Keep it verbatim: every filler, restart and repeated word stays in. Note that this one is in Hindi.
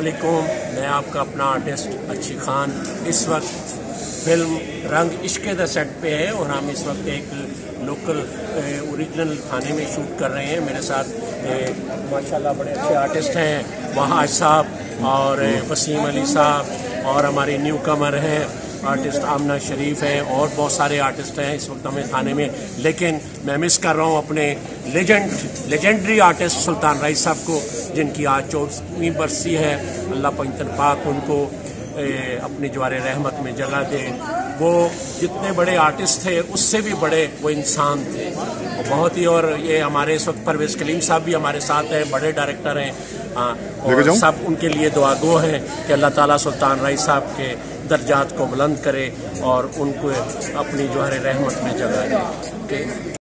अस्सलामुअलैकुम, मैं आपका अपना आर्टिस्ट अच्छी खान इस वक्त फिल्म रंग इश्क़ द सेट पे है और हम इस वक्त एक लोकल ओरिजिनल थाने में शूट कर रहे हैं। मेरे साथ माशाल्लाह बड़े अच्छे आर्टिस्ट हैं, वहाज साहब और वसीम अली साहब, और हमारे न्यू कमर हैं आर्टिस्ट आमना शरीफ हैं, और बहुत सारे आर्टिस्ट हैं इस वक्त हमें थाने में। लेकिन मैं मिस कर रहा हूँ अपने लेजेंड लेजेंडरी आर्टिस्ट सुल्तान राइस साहब को, जिनकी आज चौदहवीं बरसी है। अल्लाह पंजतन पाक उनको ए, अपनी जवारे रहमत में जगह दे। वो जितने बड़े आर्टिस्ट थे उससे भी बड़े वो इंसान थे बहुत ही। और ये हमारे इस वक्त परवेज कलीम साहब भी हमारे साथ हैं, बड़े डायरेक्टर हैं। हाँ, और सब उनके लिए दुआ गो हैं कि अल्लाह ताला सुल्तान राइस साहब के दर्जात को बुलंद करे और उनको अपनी जवारे रहमत में जगह दे।